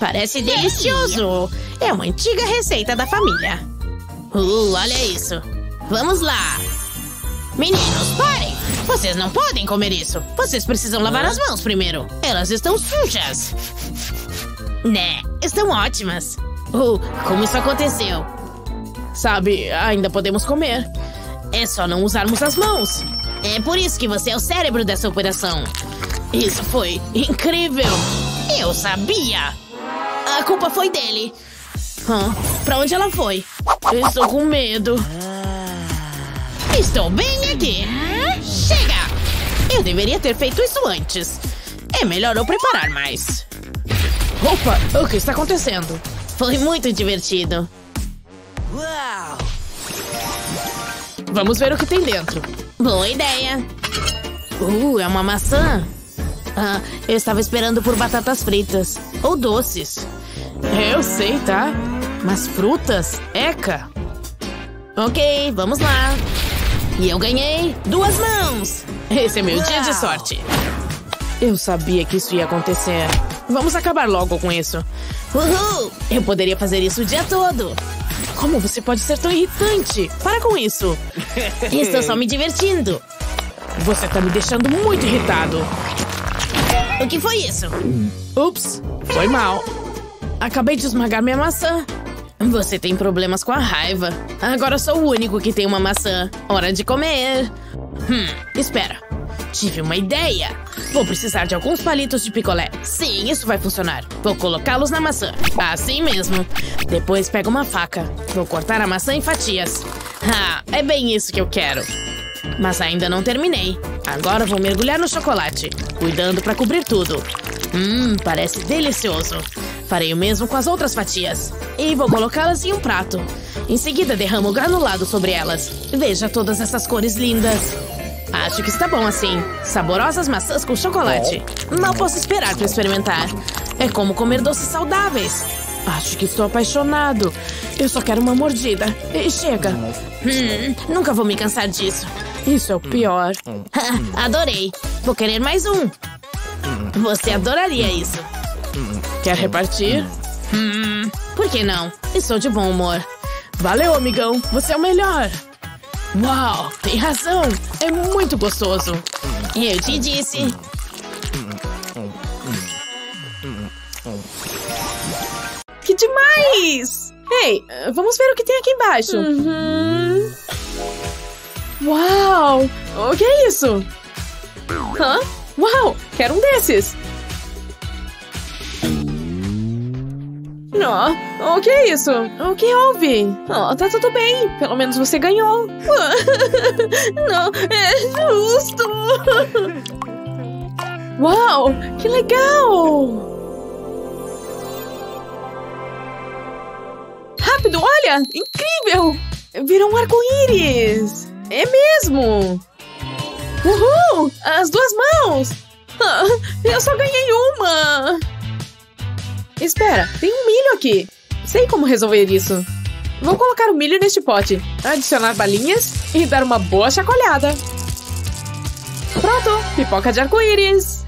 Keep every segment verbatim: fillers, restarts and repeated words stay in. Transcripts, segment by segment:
Parece delicioso. É uma antiga receita da família. Uh, olha isso. Vamos lá. Meninos, parem. Vocês não podem comer isso. Vocês precisam lavar as mãos primeiro. Elas estão sujas. Né, estão ótimas. Uh, como isso aconteceu? Sabe, ainda podemos comer. É só não usarmos as mãos. É por isso que você é o cérebro dessa operação. Isso foi incrível. Eu sabia. A culpa foi dele. Hã? Pra onde ela foi? Estou com medo. Estou bem aqui. Chega! Eu deveria ter feito isso antes. É melhor eu preparar mais. Opa, o que está acontecendo? Foi muito divertido. Uau! Vamos ver o que tem dentro. Boa ideia. Uh, é uma maçã. Ah, eu estava esperando por batatas fritas. Ou doces. Eu sei, tá? Mas frutas? Eca! Ok, vamos lá. E eu ganhei duas mãos. Esse é meu Uau. dia de sorte. Eu sabia que isso ia acontecer. Vamos acabar logo com isso. Uhul! Eu poderia fazer isso o dia todo. Como você pode ser tão irritante? Para com isso. Estou só me divertindo. Você tá me deixando muito irritado. O que foi isso? Ups, foi mal. Acabei de esmagar minha maçã. Você tem problemas com a raiva. Agora sou o único que tem uma maçã. Hora de comer. Hum, espera. Tive uma ideia. Vou precisar de alguns palitos de picolé. Sim, isso vai funcionar. Vou colocá-los na maçã. Assim mesmo. Depois pego uma faca. Vou cortar a maçã em fatias. Ah, é bem isso que eu quero. Mas ainda não terminei. Agora vou mergulhar no chocolate, cuidando para cobrir tudo. Hum, parece delicioso. Farei o mesmo com as outras fatias. E vou colocá-las em um prato. Em seguida derramo o granulado sobre elas. Veja todas essas cores lindas. Acho que está bom assim. Saborosas maçãs com chocolate. Não posso esperar para experimentar. É como comer doces saudáveis. Acho que estou apaixonado. Eu só quero uma mordida. E chega. Hum, nunca vou me cansar disso. Isso é o pior. Adorei. Vou querer mais um. Você adoraria isso. Quer repartir? Hum, por que não? Estou de bom humor. Valeu, amigão. Você é o melhor. Uau, tem razão. É muito gostoso. Eu te disse. Que demais! Ei, vamos ver o que tem aqui embaixo. Uhum. Uau! O que é isso? Hã? Uau! Quero um desses! Oh, o que é isso? O que houve? Oh, tá tudo bem. Pelo menos você ganhou. Não, é justo. Uau, que legal. Rápido, olha, incrível. Virou um arco-íris. É mesmo. Uhul, as duas mãos. Eu só ganhei uma. Espera, tem um milho aqui. Sei como resolver isso. Vou colocar o milho neste pote, adicionar balinhas e dar uma boa chacoalhada. Pronto, pipoca de arco-íris.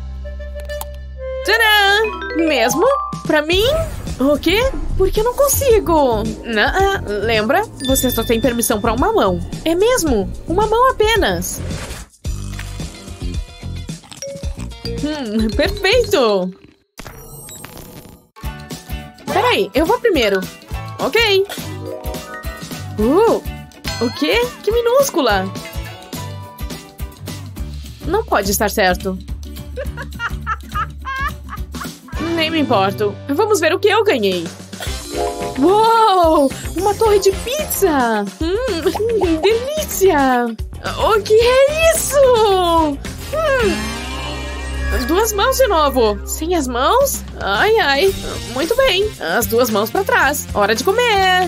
Tcharam! Mesmo? Pra mim? O quê? Porque eu não consigo. Não, lembra? Você só tem permissão pra uma mão. É mesmo? Uma mão apenas. Hum, perfeito! Peraí, eu vou primeiro. Ok. Uh, o quê? Que minúscula. Não pode estar certo. Nem me importo. Vamos ver o que eu ganhei. Uou! Uma torre de pizza! Hum, delícia! O que é isso? Hum. Duas mãos de novo. Sem as mãos? Ai, ai. Muito bem. As duas mãos pra trás. Hora de comer.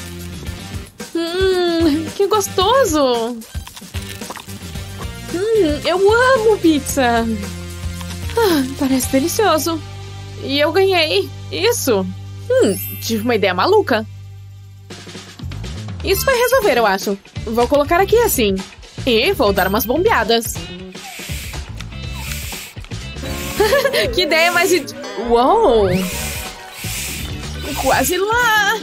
Hum, que gostoso. Hum, eu amo pizza. Ah, parece delicioso. E eu ganhei. Isso. Hum, tive uma ideia maluca. Isso vai resolver, eu acho. Vou colocar aqui assim. E vou dar umas bombeadas. Que ideia mais... Uou! Quase lá.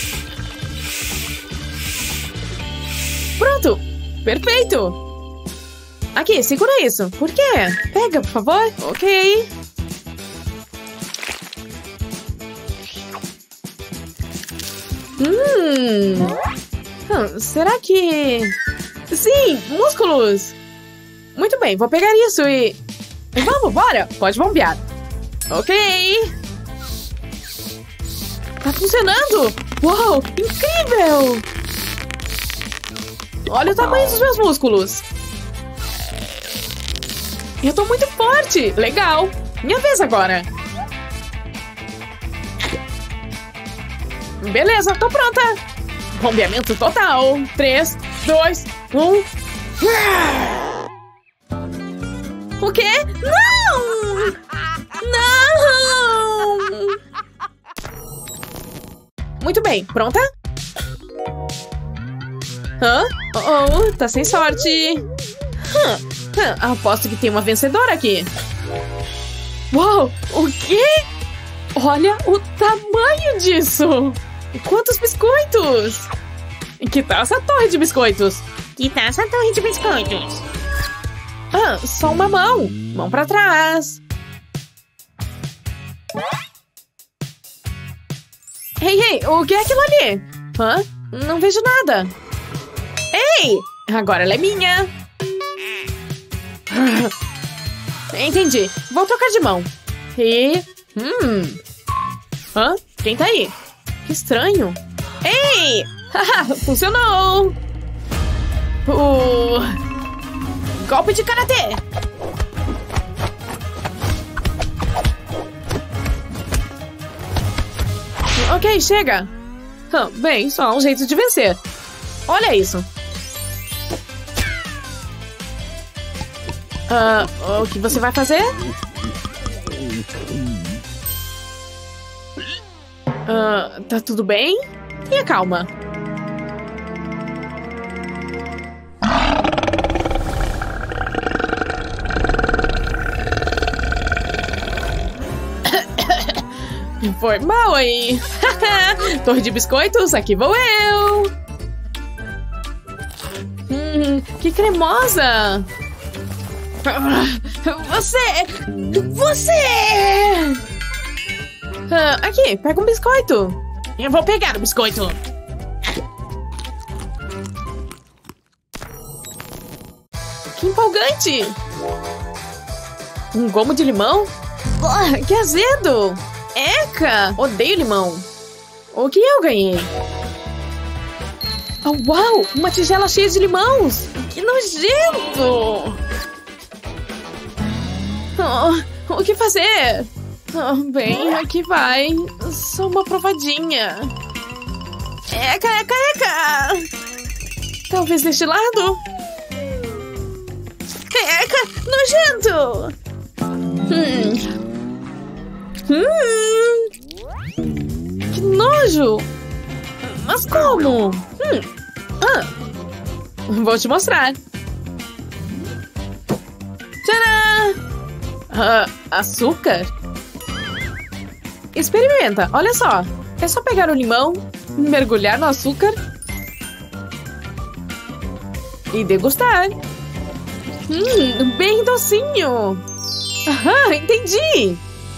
Pronto. Perfeito. Aqui, segura isso. Por quê? Pega, por favor. Ok. Hum. hum. Será que... Sim, músculos. Muito bem, vou pegar isso e... Vamos, bora. Pode bombear. Ok. Tá funcionando. Uau, incrível. Olha o tamanho dos meus músculos. Eu tô muito forte. Legal. Minha vez agora. Beleza, tô pronta. Bombeamento total. três, dois, um. O quê? Não! Não! Muito bem, pronta? Hã? Oh, tá sem sorte. Hum, hum, aposto que tem uma vencedora aqui. Uau, o quê? Olha o tamanho disso! Quantos biscoitos! Que tal essa torre de biscoitos? Que tal essa torre de biscoitos? Ah, só uma mão. Mão pra trás. Ei, ei, o que é aquilo ali? Hã? Não vejo nada. Ei! Agora ela é minha. Entendi. Vou trocar de mão. E... Hum... Hã? Quem tá aí? Que estranho. Ei! Haha, funcionou! Uh... Golpe de karatê! Ok, chega! Hum, bem, só há um jeito de vencer. Olha isso! Uh, o que você vai fazer? Uh, tá tudo bem? Tenha calma. Foi mal aí. Torre de biscoitos, aqui vou eu. Hum, que cremosa. Você! Você! Ah, aqui, pega um biscoito. Eu vou pegar o biscoito. Que empolgante! Um gomo de limão? Oh, que azedo! Eca! Odeio limão. O que eu ganhei? Oh, uau! Uma tigela cheia de limões! Que nojento! Oh, o que fazer? Oh, bem, aqui vai. Só uma provadinha. Eca, eca, eca! Talvez deste lado? Eca, nojento! Hum. Hum. Que nojo! Mas como? Hum. Ah. Vou te mostrar. Tcharam! Ah, açúcar? Experimenta, olha só. É só pegar o limão, mergulhar no açúcar e degustar. Hum, bem docinho. Aham, entendi.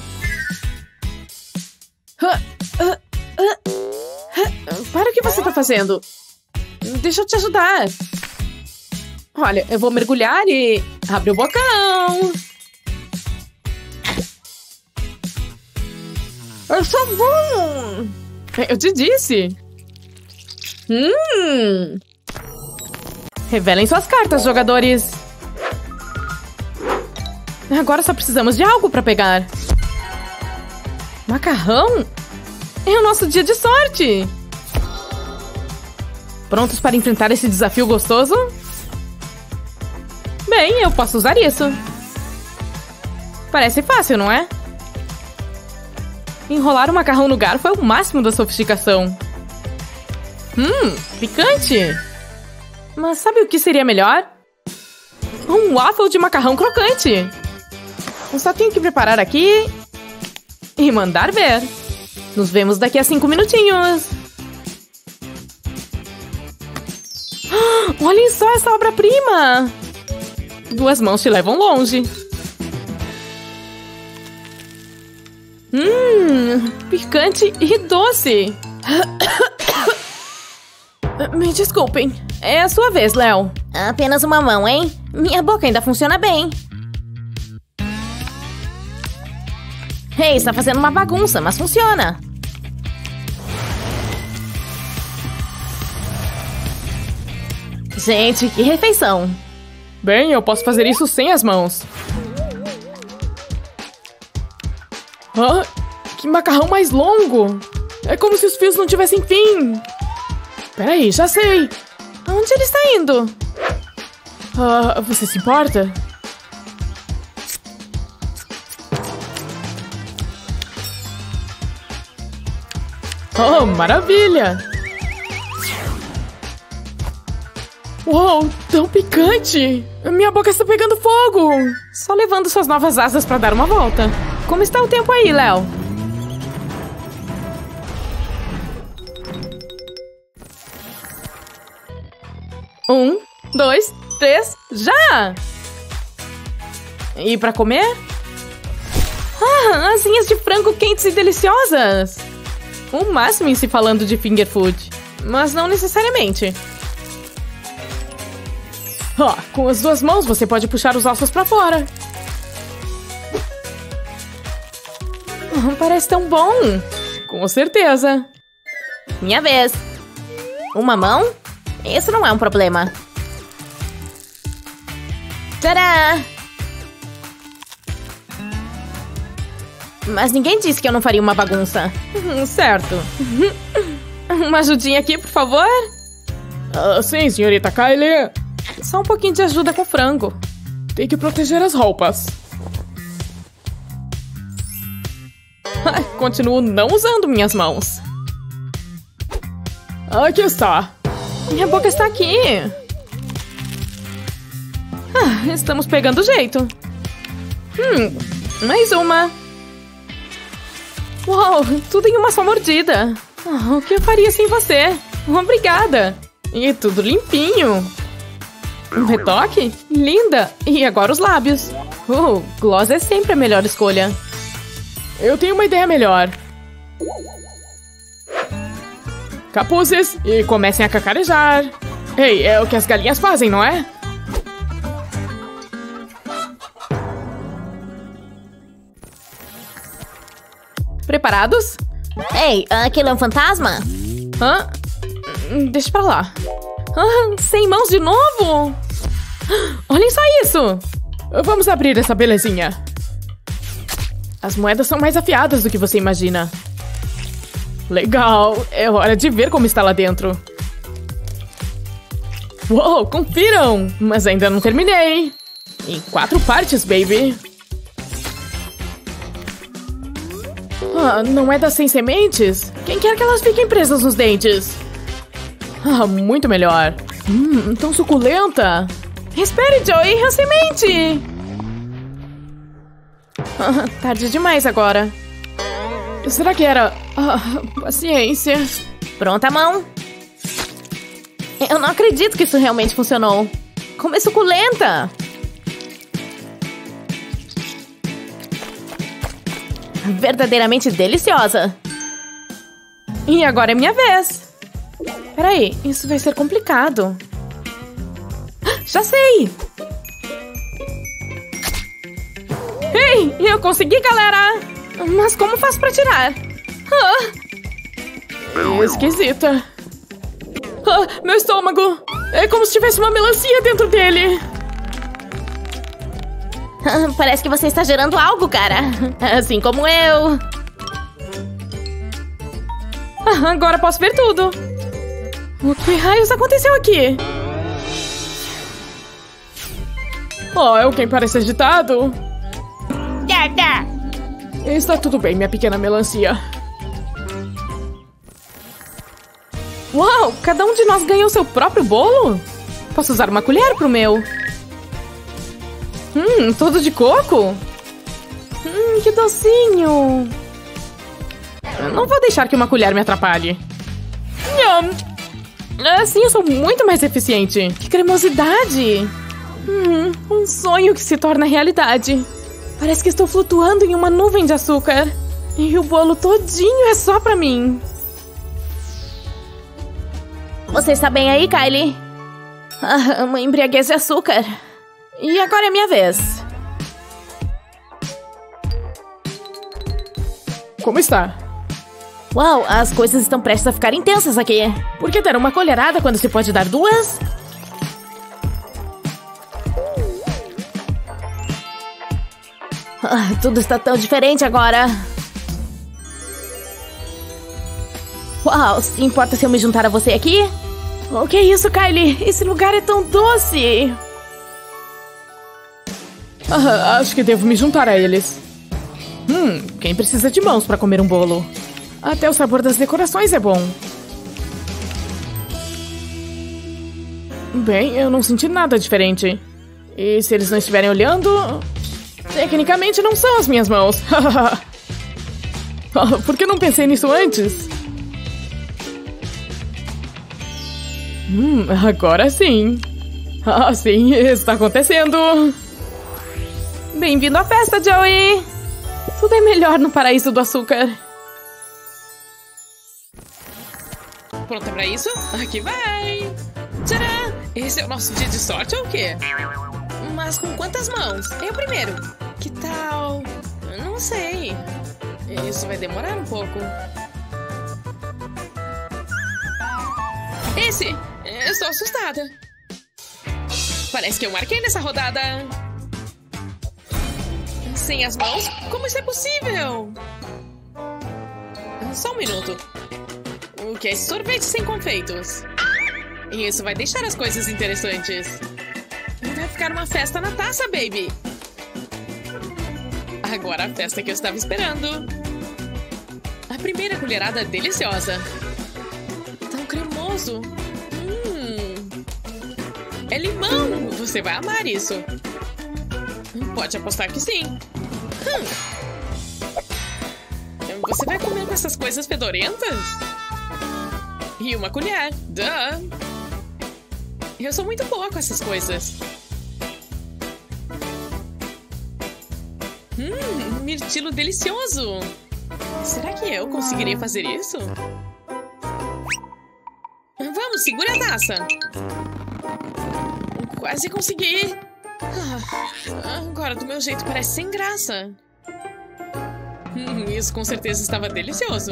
Ah, ah, ah, ah. Para o que você tá fazendo. Deixa eu te ajudar. Olha, eu vou mergulhar e... Abre o bocão. É só bom. Eu te disse. Hum. Revelem suas cartas, jogadores. Agora só precisamos de algo pra pegar. Macarrão? É o nosso dia de sorte. Prontos para enfrentar esse desafio gostoso? Bem, eu posso usar isso. Parece fácil, não é? Enrolar o macarrão no garfo é o máximo da sofisticação. Hum, picante. Mas sabe o que seria melhor? Um waffle de macarrão crocante. Eu só tenho que preparar aqui e mandar ver. Nos vemos daqui a cinco minutinhos. Ah, olhem só essa obra-prima! Duas mãos te levam longe. Hum, picante e doce. Me desculpem. É a sua vez, Léo. Apenas uma mão, hein? Minha boca ainda funciona bem. Ei, está fazendo uma bagunça, mas funciona. Gente, que refeição. Bem, eu posso fazer isso sem as mãos. Ah, que macarrão mais longo. É como se os fios não tivessem fim. Peraí, já sei. Onde ele está indo? Ah, você se importa? Oh, maravilha! Uou, tão picante! Minha boca está pegando fogo! Só levando suas novas asas para dar uma volta. Como está o tempo aí, Léo? Um, dois, três, já! E para comer? Ah, asinhas de frango quentes e deliciosas! O máximo em se falando de finger food, mas não necessariamente. Ah, com as duas mãos você pode puxar os ossos pra fora. Ah, parece tão bom. Com certeza. Minha vez. Uma mão? Isso não é um problema. Tcharam! Mas ninguém disse que eu não faria uma bagunça. Certo. Uma ajudinha aqui, por favor? Uh, sim, senhorita Kylie. Só um pouquinho de ajuda com o frango. Tem que proteger as roupas. Continuo não usando minhas mãos. Aqui está. Minha boca está aqui. Ah, estamos pegando jeito. Hum, mais uma. Uau, tudo em uma só mordida. Oh, o que eu faria sem você? Obrigada. E tudo limpinho. Um retoque? Linda. E agora os lábios. Uh, gloss é sempre a melhor escolha. Eu tenho uma ideia melhor. Capuzes e comecem a cacarejar. Ei, é o que as galinhas fazem, não é? Preparados? Ei, aquilo é um fantasma? Hã? Deixa pra lá. Ah, sem mãos de novo? Olhem só isso! Vamos abrir essa belezinha. As moedas são mais afiadas do que você imagina. Legal! É hora de ver como está lá dentro. Uou, confiram! Mas ainda não terminei. Em quatro partes, baby. Ah, não é das sem sementes? Quem quer que elas fiquem presas nos dentes? Ah, muito melhor. Hum, tão suculenta. Espere, Joey, a semente! Ah, tarde demais agora. Será que era... Ah, paciência. Pronta a mão. Eu não acredito que isso realmente funcionou. Como é suculenta! Verdadeiramente deliciosa. E agora é minha vez. Peraí, isso vai ser complicado. Já sei! Ei, eu consegui, galera! Mas como faço pra tirar? Ah, esquisita. Ah, meu estômago! É como se tivesse uma melancia dentro dele. Parece que você está gerando algo, cara. Assim como eu. Ah, agora posso ver tudo. O que raios aconteceu aqui? Oh, é alguém parece agitado. Está tudo bem, minha pequena melancia. Uau, cada um de nós ganhou seu próprio bolo? Posso usar uma colher pro meu? Hum, todo de coco? Hum, que docinho. Eu não vou deixar que uma colher me atrapalhe. Assim eu sou muito mais eficiente. Que cremosidade! Hum, um sonho que se torna realidade. Parece que estou flutuando em uma nuvem de açúcar. E o bolo todinho é só pra mim. Você está bem aí, Kylie? Ah, uma embriaguez de açúcar. E agora é minha vez. Como está? Uau, as coisas estão prestes a ficar intensas aqui. Por que dar uma colherada quando se pode dar duas? Ah, tudo está tão diferente agora. Uau, se importa se eu me juntar a você aqui? O que é isso, Kylie? Esse lugar é tão doce. Ah, acho que devo me juntar a eles. Hum, quem precisa de mãos para comer um bolo? Até o sabor das decorações é bom. Bem, eu não senti nada diferente. E se eles não estiverem olhando... Tecnicamente não são as minhas mãos. Por que não pensei nisso antes? Hum, agora sim. Ah, sim, está acontecendo. Bem-vindo à festa, Joey. Tudo é melhor no paraíso do açúcar. Pronta pra isso? Aqui vai! Tcharam! Esse é o nosso dia de sorte ou o quê? Mas com quantas mãos? Eu primeiro. Que tal? Não sei. Isso vai demorar um pouco. Esse! Eu estou assustada. Parece que eu marquei nessa rodada. Sem as mãos? Como isso é possível? Só um minuto. O que é esse sorvete sem confeitos? Isso vai deixar as coisas interessantes. Vai ficar uma festa na taça, baby. Agora a festa que eu estava esperando. A primeira colherada deliciosa. Tão cremoso. Hum. É limão. Você vai amar isso. Pode apostar que sim. Hum. Você vai comer com essas coisas fedorentas? E uma colher. Duh. Eu sou muito boa com essas coisas. Hum, mirtilo delicioso. Será que eu conseguiria fazer isso? Vamos, segura a taça. Quase consegui. Ah, agora do meu jeito parece sem graça. Hum, isso com certeza estava delicioso.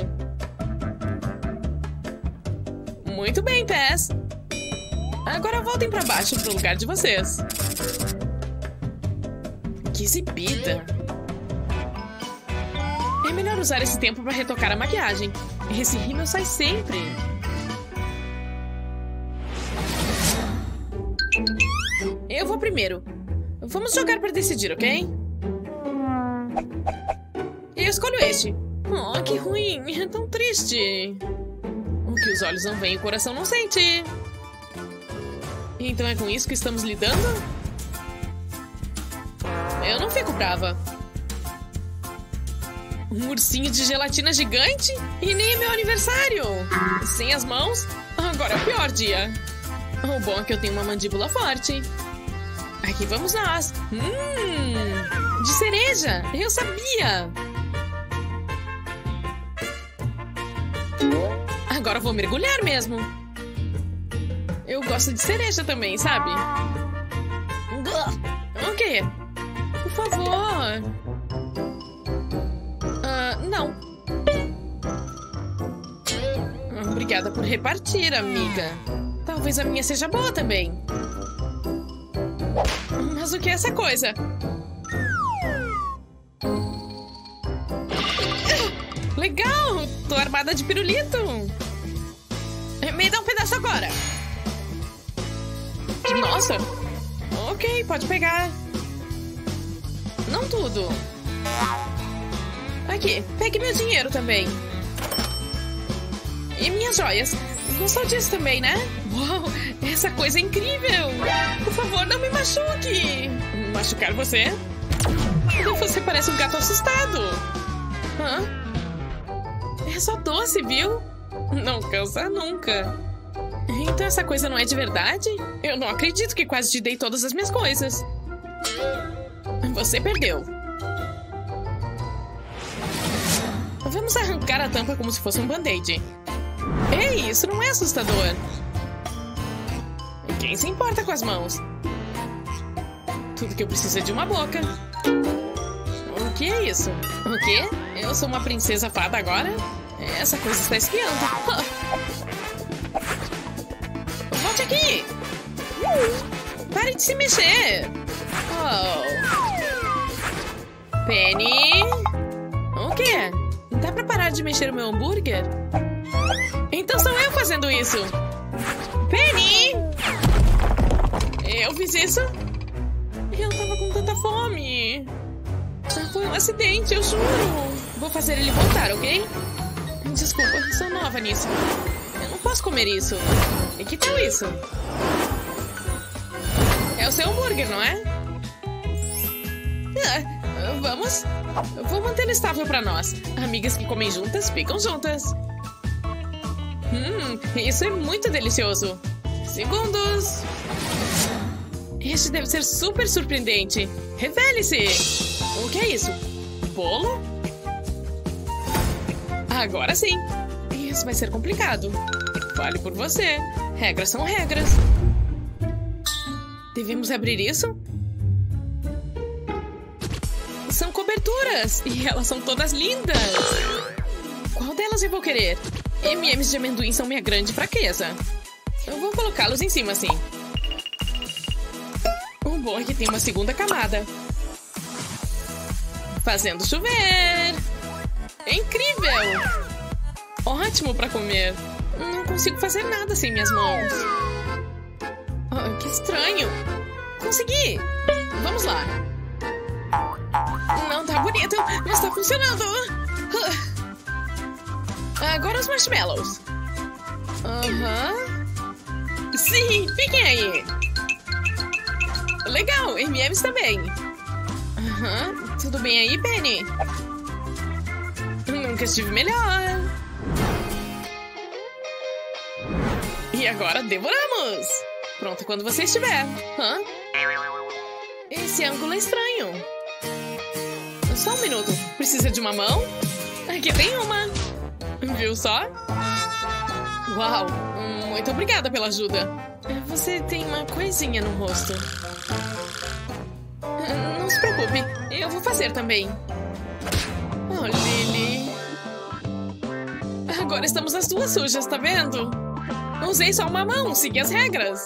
Muito bem, pés. Agora voltem para baixo pro lugar de vocês. Que exibida. É melhor usar esse tempo para retocar a maquiagem. Esse rímel sai sempre. Eu vou primeiro. Vamos jogar para decidir, ok? Eu escolho este. Oh, que ruim. É tão triste. O que os olhos não veem, o coração não sente. Então é com isso que estamos lidando? Eu não fico brava. Um ursinho de gelatina gigante? E nem é meu aniversário. Sem as mãos? Agora é o pior dia. O bom é que eu tenho uma mandíbula forte. Aqui vamos nós. Hum, de cereja. Eu sabia. Agora eu vou mergulhar mesmo. Eu gosto de cereja também, sabe? O quê? Por favor. Ah, não. Obrigada por repartir, amiga. Talvez a minha seja boa também. Mas o que é essa coisa? Legal! Tô armada de pirulito. Me dá um pedaço agora. Nossa. Ok, pode pegar. Não tudo. Aqui, pegue meu dinheiro também. E minhas joias. Gostou disso também, né? Uau, essa coisa é incrível. Por favor, não me machuque. Machucar você? Você parece um gato assustado. Hã? É só doce, viu? Não cansa nunca. Então essa coisa não é de verdade? Eu não acredito que quase te dei todas as minhas coisas. Você perdeu. Vamos arrancar a tampa como se fosse um band-aid. Ei, isso não é assustador. Quem se importa com as mãos? Tudo que eu preciso é de uma boca. O que é isso? O quê? Eu sou uma princesa fada agora? Essa coisa está espiando. Volte aqui! Pare de se mexer! Oh. Penny? O quê? Dá pra parar de mexer o meu hambúrguer? Então sou eu fazendo isso! Penny! Eu fiz isso? Eu tava com tanta fome! Foi um acidente, eu juro! Vou fazer ele voltar, ok? Desculpa, sou nova nisso. Eu não posso comer isso. E que tal isso? É o seu hambúrguer, não é? Ah, vamos. Vou mantê-lo estável pra nós. Amigas que comem juntas, ficam juntas. Hum, isso é muito delicioso. Segundos. Este deve ser super surpreendente. Revele-se! O que é isso? Bolo? Agora sim. Isso vai ser complicado. Fale por você. Regras são regras. Devemos abrir isso? São coberturas. E elas são todas lindas. Qual delas eu vou querer? M e M's de amendoim são minha grande fraqueza. Eu vou colocá-los em cima assim. O bom é que tem uma segunda camada. Fazendo chover. É incrível! Ótimo pra comer. Não consigo fazer nada sem minhas mãos. Oh, que estranho. Consegui! Vamos lá. Não tá bonito, mas tá funcionando. Agora os marshmallows. Aham. Uhum. Sim, fiquem aí. Legal, M e M's também. Aham. Uhum. Tudo bem aí, Penny? Nunca estive melhor. E agora devoramos. Pronto quando você estiver. Hã? Esse ângulo é estranho. Só um minuto. Precisa de uma mão? Aqui tem uma. Viu só? Uau. Muito obrigada pela ajuda. Você tem uma coisinha no rosto. Não se preocupe. Eu vou fazer também. Oh, Lily. Agora estamos as duas sujas, tá vendo? Usei só uma mão, segui as regras.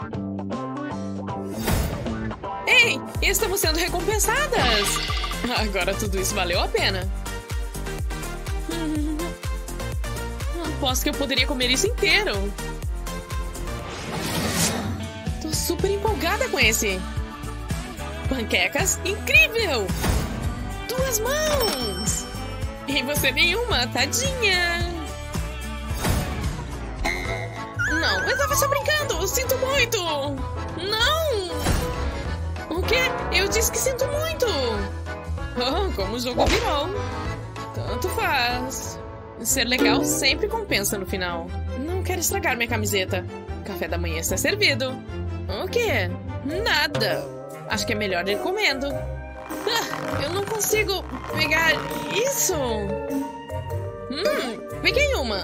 Ei, estamos sendo recompensadas. Agora tudo isso valeu a pena. Hum, aposto que eu poderia comer isso inteiro. Tô super empolgada com esse. Panquecas, incrível! Duas mãos! E você nenhuma, tadinha! Não, eu tava só brincando! Sinto muito! Não! O quê? Eu disse que sinto muito! Oh, como o jogo virou! Tanto faz! Ser legal sempre compensa no final. Não quero estragar minha camiseta. Café da manhã está servido. O quê? Nada! Acho que é melhor ir comendo. Ah, eu não consigo pegar isso. Hum, peguei uma.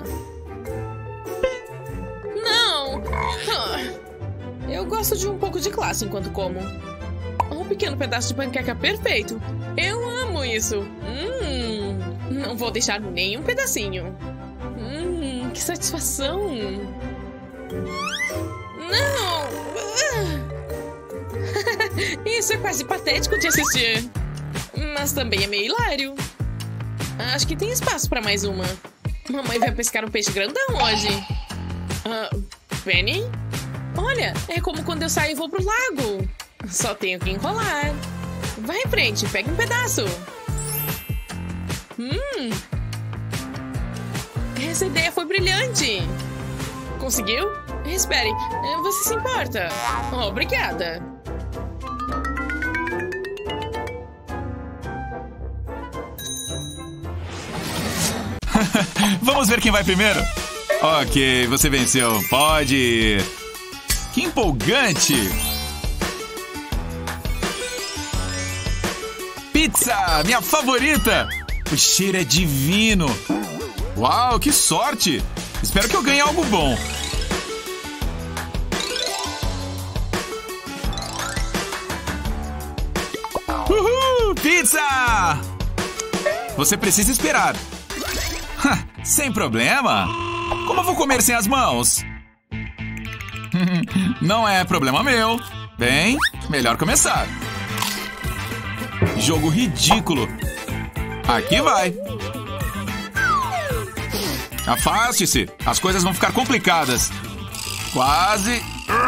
Não. Ah, eu gosto de um pouco de classe enquanto como. Um pequeno pedaço de panqueca perfeito. Eu amo isso. Hum, não vou deixar nem um pedacinho. Hum, que satisfação. Não. Ah. Isso é quase patético de assistir. Mas também é meio hilário. Acho que tem espaço pra mais uma. Mamãe vai pescar um peixe grandão hoje. Uh, Penny? Olha, é como quando eu saio e vou pro lago. Só tenho que enrolar. Vai em frente, pega um pedaço. Hum. Essa ideia foi brilhante. Conseguiu? Espere, você se importa? Obrigada. Vamos ver quem vai primeiro. Ok, você venceu. Pode ir. Que empolgante. Pizza, minha favorita. O cheiro é divino. Uau, que sorte. Espero que eu ganhe algo bom. Uhul, pizza! Você precisa esperar. Sem problema. Como eu vou comer sem as mãos? Não é problema meu. Bem, melhor começar. Jogo ridículo. Aqui vai. Afaste-se. As coisas vão ficar complicadas. Quase.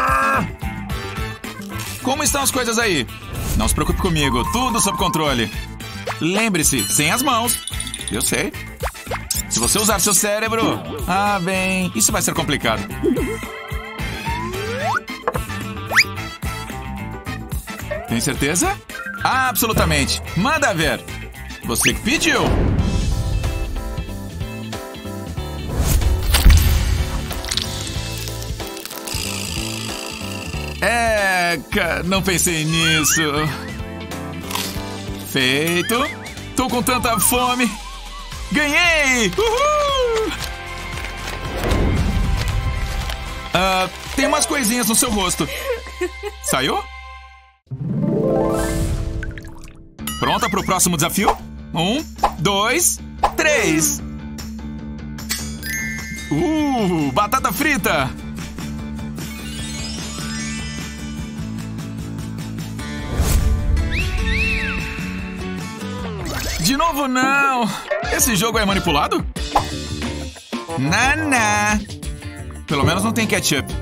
Como estão as coisas aí? Não se preocupe comigo. Tudo sob controle. Lembre-se, sem as mãos. Eu sei. Se você usar seu cérebro... Ah, bem... Isso vai ser complicado. Tem certeza? Ah, absolutamente. Manda ver. Você que pediu. É... Não pensei nisso. Feito. Tô com tanta fome. Ganhei! Uhul! Uh, tem umas coisinhas no seu rosto. Saiu? Pronta pro próximo desafio? Um, dois, três. Uh, batata frita! De novo, não! Esse jogo é manipulado? Naná! Pelo menos não tem ketchup.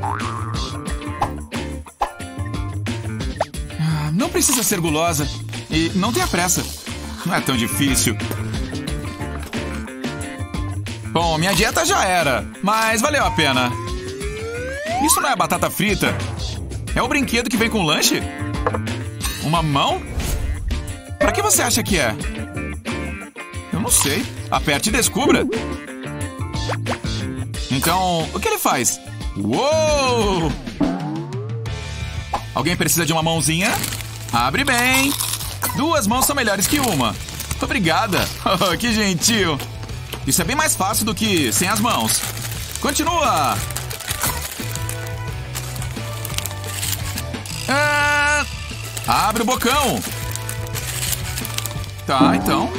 Não precisa ser gulosa. E não tenha pressa. Não é tão difícil. Bom, minha dieta já era, mas valeu a pena. Isso não é batata frita. É o brinquedo que vem com o lanche? Uma mão? Pra que você acha que é? Eu não sei. Aperte e descubra. Então, o que ele faz? Uou! Alguém precisa de uma mãozinha? Abre bem. Duas mãos são melhores que uma. Obrigada. Oh, que gentil. Isso é bem mais fácil do que sem as mãos. Continua. Ah, abre o bocão. Tá, então.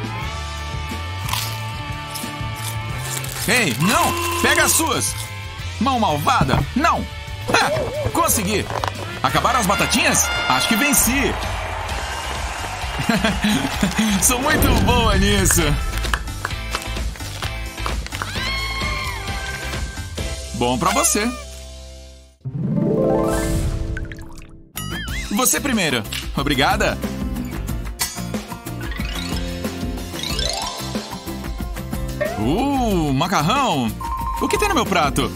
Ei, não! Pega as suas! Mão malvada! Não! Ah, consegui! Acabaram as batatinhas? Acho que venci! Sou muito boa nisso! Bom pra você! Você primeiro! Obrigada! Uh, macarrão! O que tem no meu prato?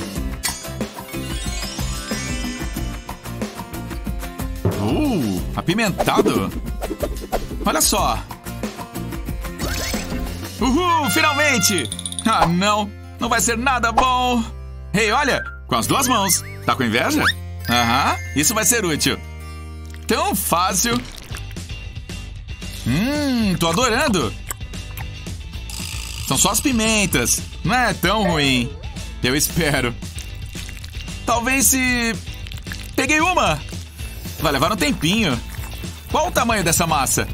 Uh, apimentado! Olha só! Uhul, finalmente! Ah, não! Não vai ser nada bom! Ei, olha! Com as duas mãos! Tá com inveja? Aham, isso vai ser útil! Tão fácil! Hum, tô adorando! São só as pimentas. Não é tão ruim. Eu espero. Talvez se... Peguei uma. Vai levar um tempinho. Qual o tamanho dessa massa?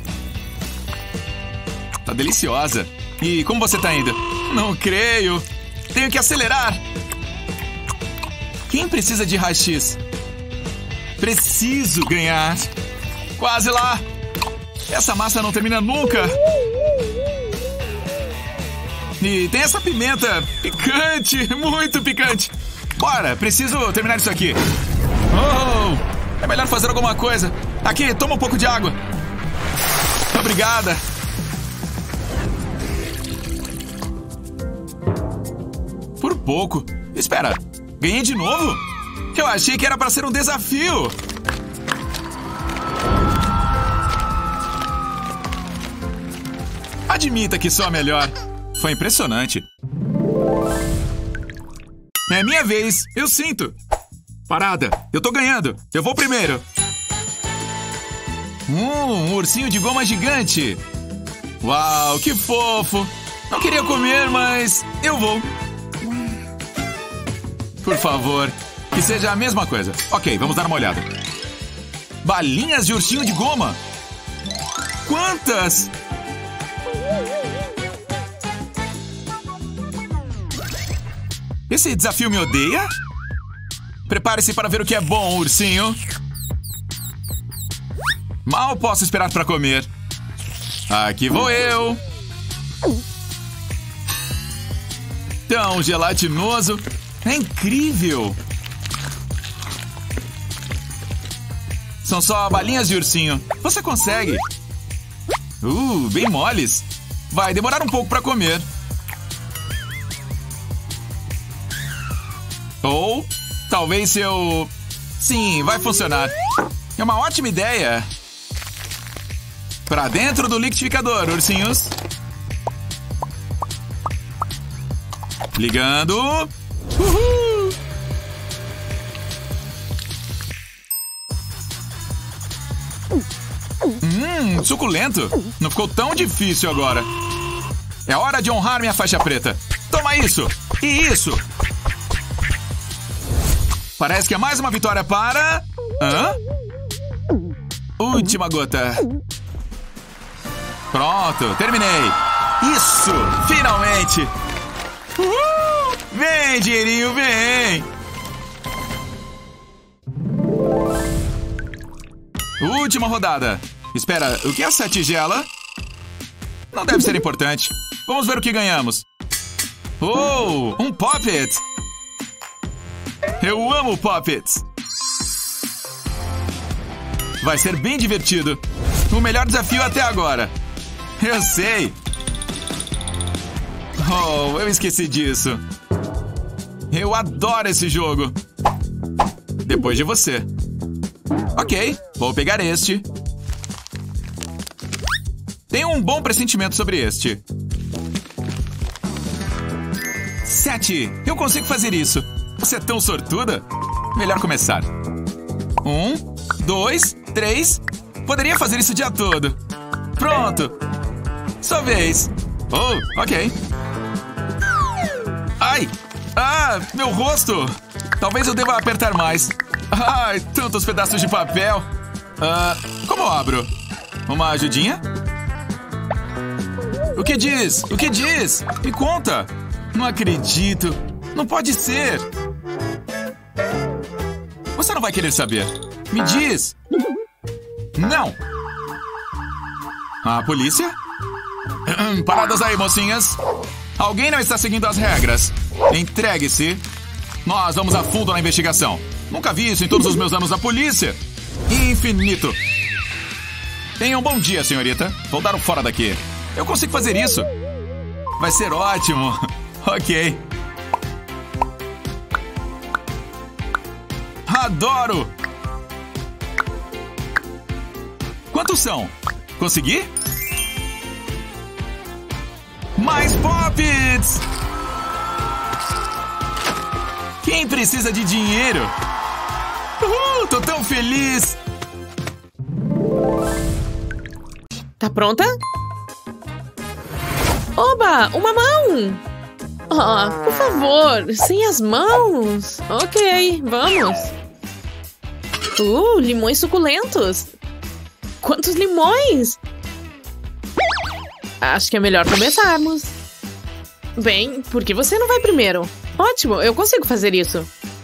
Tá deliciosa. E como você tá indo? Não creio. Tenho que acelerar. Quem precisa de rachis? Preciso ganhar. Quase lá. Essa massa não termina nunca. E tem essa pimenta picante, muito picante. Bora, preciso terminar isso aqui. Oh, é melhor fazer alguma coisa. Aqui, toma um pouco de água. Obrigada. Por pouco. Espera, ganhei de novo? Eu achei que era para ser um desafio. Admita que sou a melhor. Foi impressionante. É minha vez, eu sinto. Parada, eu tô ganhando. Eu vou primeiro. Um ursinho de goma gigante. Uau, que fofo. Não queria comer, mas eu vou. Por favor, que seja a mesma coisa. Ok, vamos dar uma olhada. Balinhas de ursinho de goma. Quantas? Esse desafio me odeia? Prepare-se para ver o que é bom, ursinho. Mal posso esperar para comer. Aqui vou eu. Tão gelatinoso. É incrível. São só balinhas de ursinho. Você consegue. Uh, bem moles. Vai demorar um pouco para comer. Ou talvez se eu... Sim, vai funcionar. É uma ótima ideia. Pra dentro do liquidificador, ursinhos. Ligando. Uhul! Hum, suculento. Não ficou tão difícil agora. É hora de honrar minha faixa preta. Toma isso. E isso. Parece que é mais uma vitória para... Hã? Última gota. Pronto, terminei. Isso, finalmente. Uhul! Vem, dinheirinho, vem. Última rodada. Espera, o que é essa tigela? Não deve ser importante. Vamos ver o que ganhamos. Oh, um Poppet. Eu amo Poppets. Vai ser bem divertido. O melhor desafio até agora. Eu sei. Oh, eu esqueci disso. Eu adoro esse jogo. Depois de você. Ok, vou pegar este. Tenho um bom pressentimento sobre este. Sete. Eu consigo fazer isso. Você é tão sortuda. Melhor começar. Um, dois, três. Poderia fazer isso o dia todo. Pronto. Sua vez. Oh, ok. Ai. Ah, meu rosto. Talvez eu deva apertar mais. Ai, tantos pedaços de papel. Ah, como eu abro? Uma ajudinha? O que diz? O que diz? Me conta. Não acredito. Não pode ser. Você não vai querer saber. Me diz. Não. A polícia? Paradas aí, mocinhas. Alguém não está seguindo as regras. Entregue-se. Nós vamos a fundo na investigação. Nunca vi isso em todos os meus anos na polícia. Infinito. Tenha um bom dia, senhorita. Vou dar um fora daqui. Eu consigo fazer isso. Vai ser ótimo. Ok. Adoro! Quantos são? Consegui? Mais Poppets! Quem precisa de dinheiro? Uhul, tô tão feliz! Tá pronta? Oba, uma mão! Ah, por favor, sem as mãos. Ok, vamos. Uh, limões suculentos. Quantos limões? Acho que é melhor começarmos. Bem, por que você não vai primeiro? Ótimo, eu consigo fazer isso.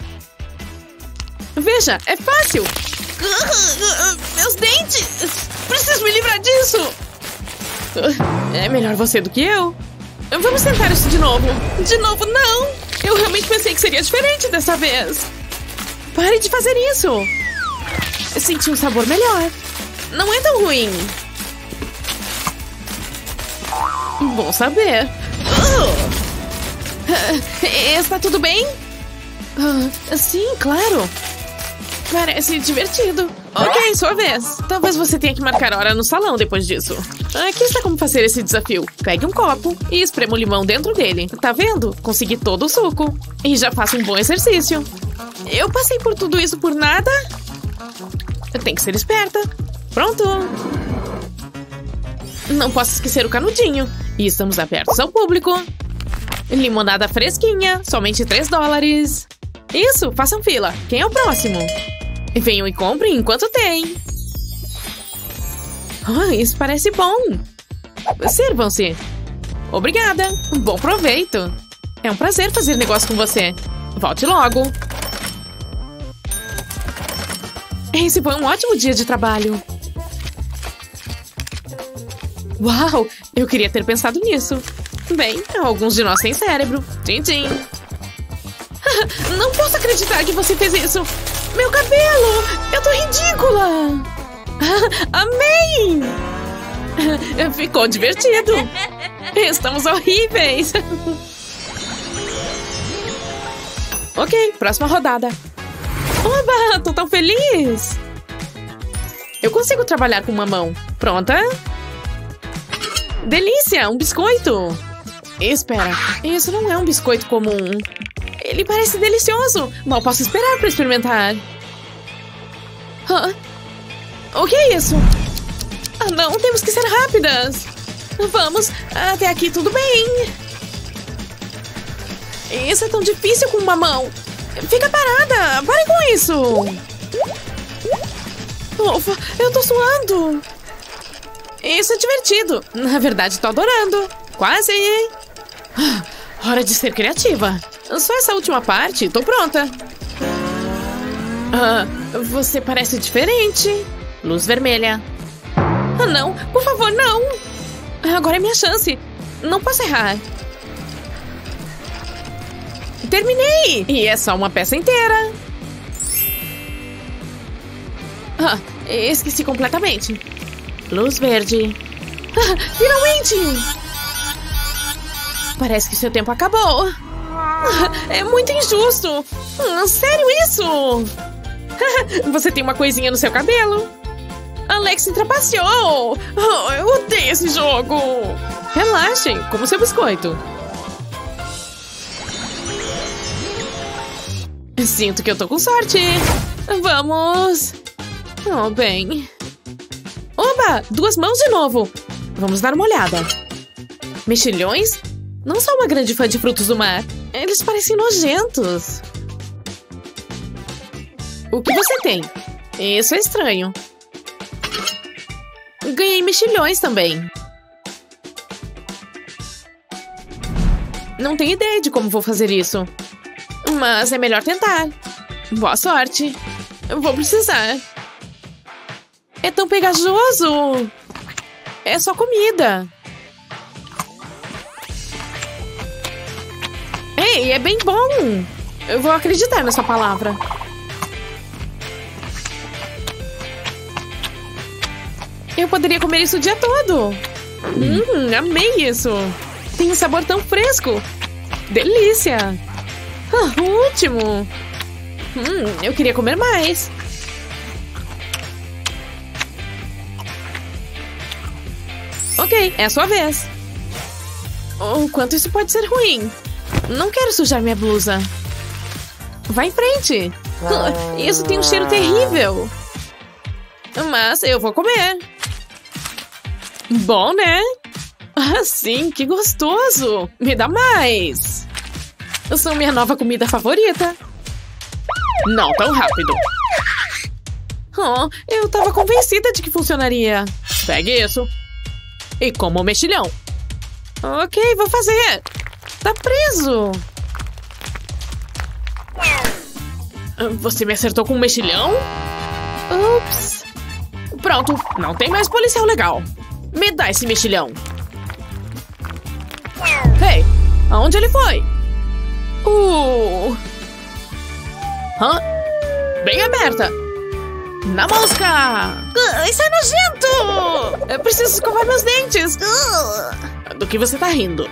Veja, é fácil. Meus dentes! Preciso me livrar disso. É melhor você do que eu. Vamos tentar isso de novo. De novo, não. Eu realmente pensei que seria diferente dessa vez. Pare de fazer isso. Eu senti um sabor melhor. Não é tão ruim. Bom saber. Uh! Está tudo bem? Uh, sim, claro. Parece divertido. Ok, sua vez. Talvez você tenha que marcar hora no salão depois disso. Aqui está como fazer esse desafio. Pegue um copo e esprema o limão dentro dele. Tá vendo? Consegui todo o suco. E já faço um bom exercício. Eu passei por tudo isso por nada? Eu tenho que ser esperta. Pronto. Não posso esquecer o canudinho. E estamos abertos ao público. Limonada fresquinha, somente três dólares. Isso, façam fila. Quem é o próximo? Venham e comprem enquanto tem. Ah, isso parece bom. Sirvam-se. Obrigada. Bom proveito. É um prazer fazer negócio com você. Volte logo. Esse foi um ótimo dia de trabalho. Uau, eu queria ter pensado nisso. Bem, alguns de nós têm cérebro. Tchim, tchim. Não posso acreditar que você fez isso. Meu cabelo! Eu tô ridícula! Amei! Ficou divertido. Estamos horríveis. Ok, próxima rodada. Oba, tô tão feliz! Eu consigo trabalhar com uma mão. Pronta? Delícia, um biscoito! Espera, isso não é um biscoito comum. Ele parece delicioso. Mal posso esperar para experimentar. Huh? O que é isso? Ah, não, temos que ser rápidas. Vamos, até aqui tudo bem. Isso é tão difícil com uma mão. Fica parada, pare com isso. Ufa, eu tô suando. Isso é divertido. Na verdade, tô adorando. Quase. Hora de ser criativa. Só essa última parte, tô pronta. Ah, você parece diferente. Luz vermelha. Ah, não, por favor, não. Agora é minha chance. Não posso errar. Terminei! E é só uma peça inteira. Ah, esqueci completamente. Luz verde. Ah, finalmente! Parece que seu tempo acabou. Ah, é muito injusto. Ah, sério isso? Você tem uma coisinha no seu cabelo. Alex trapaceou. Oh, eu odeio esse jogo. Relaxem, como seu biscoito. Sinto que eu tô com sorte. Vamos. Oh, bem. Oba, duas mãos de novo. Vamos dar uma olhada. Mexilhões? Não sou uma grande fã de frutos do mar. Eles parecem nojentos. O que você tem? Isso é estranho. Ganhei mexilhões também. Não tenho ideia de como vou fazer isso. Mas é melhor tentar. Boa sorte. Eu vou precisar. É tão pegajoso. É só comida. Ei, é bem bom. Eu vou acreditar nessa palavra. Eu poderia comer isso o dia todo. Hum, amei isso. Tem um sabor tão fresco. Delícia. Ah, ótimo. Hum, eu queria comer mais. Ok, é a sua vez. Oh, quanto isso pode ser ruim. Não quero sujar minha blusa. Vai em frente. Ah, isso tem um cheiro terrível. Mas eu vou comer. Bom, né? Ah, sim, que gostoso. Me dá mais. São minha nova comida favorita. Não tão rápido. Oh, eu tava convencida de que funcionaria. Pegue isso. E coma o mexilhão. Ok, vou fazer. Tá preso. Você me acertou com um mexilhão? Ups. Pronto, não tem mais policial legal. Me dá esse mexilhão. Ei, aonde ele foi? Uh. Hã? Bem aberta. Na mosca! Uh, isso é nojento! Eu preciso escovar meus dentes. Uh. Do que você tá rindo?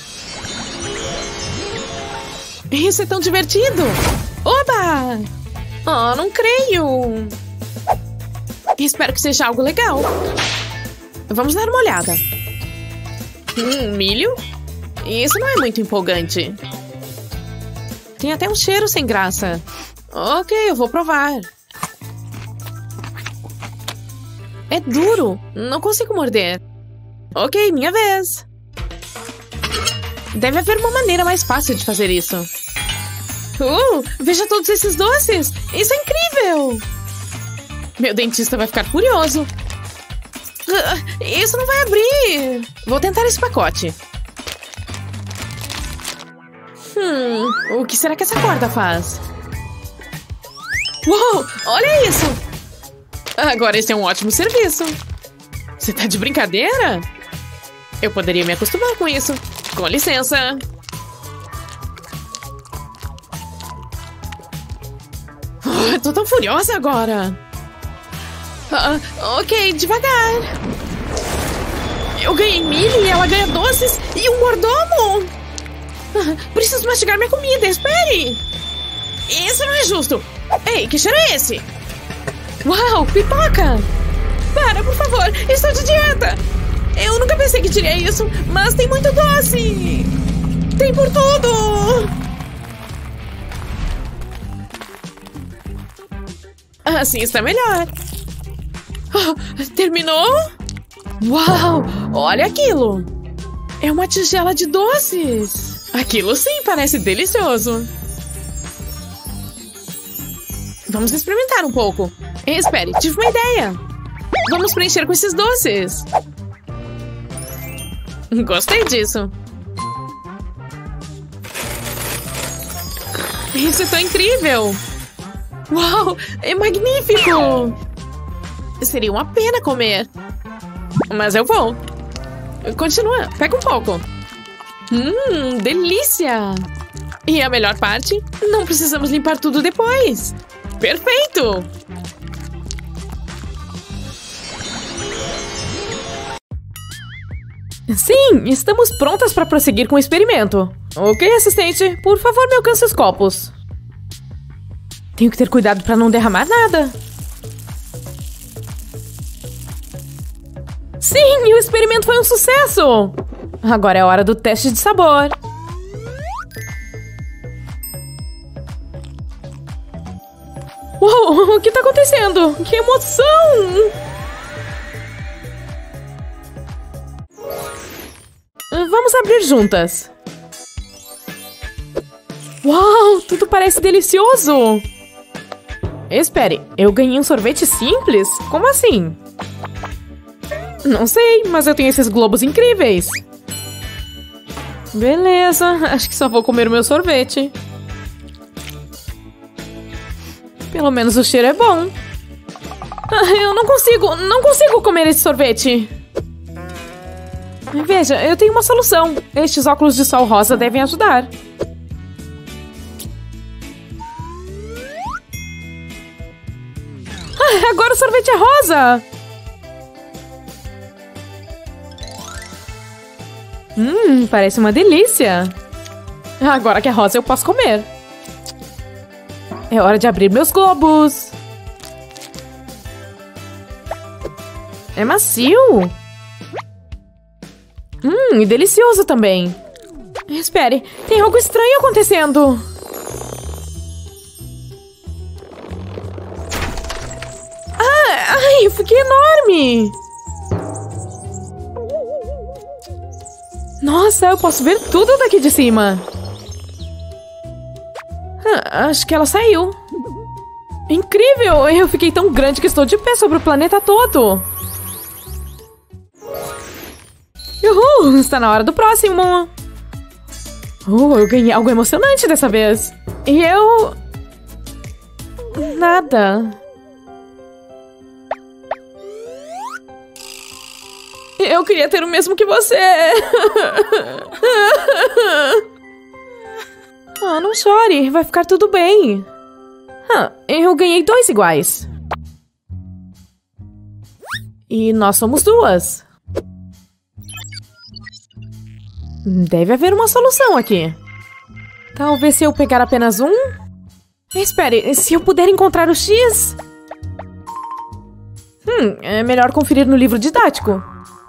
Isso é tão divertido! Oba! Oh, não creio. Espero que seja algo legal. Vamos dar uma olhada. Hum, milho? Isso não é muito empolgante. Tem até um cheiro sem graça. Ok, eu vou provar. É duro. Não consigo morder. Ok, minha vez. Deve haver uma maneira mais fácil de fazer isso. Uh, veja todos esses doces. Isso é incrível. Meu dentista vai ficar furioso. Uh, isso não vai abrir. Vou tentar esse pacote. Hum, o que será que essa corda faz? Uou, olha isso. Agora esse é um ótimo serviço. Você tá de brincadeira? Eu poderia me acostumar com isso. Com licença. Oh, eu tô tão furiosa agora. Uh, ok, devagar. Eu ganhei milho e ela ganha doces e um mordomo. Uh, preciso mastigar minha comida, espere. Isso não é justo. Ei, que cheiro é esse? Uau, pipoca. Para, por favor, estou de dieta. Eu nunca pensei que diria isso, mas tem muito doce. Tem por tudo. Assim está melhor. Oh, terminou? Uau, olha aquilo. É uma tigela de doces. Aquilo sim parece delicioso. Vamos experimentar um pouco. Espere, tive uma ideia. Vamos preencher com esses doces. Gostei disso. Isso é tão incrível. Uau, é magnífico. Seria uma pena comer. Mas eu vou. Continua, pega um pouco. Hum, delícia. E a melhor parte? Não precisamos limpar tudo depois. Perfeito. Sim, estamos prontas para prosseguir com o experimento. Ok, assistente, por favor, me alcance os copos. Tenho que ter cuidado para não derramar nada. Sim, o experimento foi um sucesso! Agora é a hora do teste de sabor. Uou, o que está acontecendo? Que emoção! Vamos abrir juntas. Uau, tudo parece delicioso! Espere, eu ganhei um sorvete simples? Como assim? Não sei, mas eu tenho esses globos incríveis. Beleza, acho que só vou comer o meu sorvete. Pelo menos o cheiro é bom. Ah, eu não consigo, não consigo comer esse sorvete. Veja, eu tenho uma solução. Estes óculos de sol rosa devem ajudar. Ah, agora o sorvete é rosa! Hum, parece uma delícia! Agora que é rosa eu posso comer. É hora de abrir meus globos. É macio! Hum, e delicioso também. Espere, tem algo estranho acontecendo. Ah, ai, eu fiquei enorme. Nossa, eu posso ver tudo daqui de cima. Ah, acho que ela saiu. Incrível, eu fiquei tão grande que estou de pé sobre o planeta todo. Uhul, está na hora do próximo. Uh, eu ganhei algo emocionante dessa vez. E eu... Nada. Eu queria ter o mesmo que você. Ah, não chore, vai ficar tudo bem. Ah, eu ganhei dois iguais. E nós somos duas. Deve haver uma solução aqui. Talvez se eu pegar apenas um... Espere, se eu puder encontrar o X... Hum, é melhor conferir no livro didático.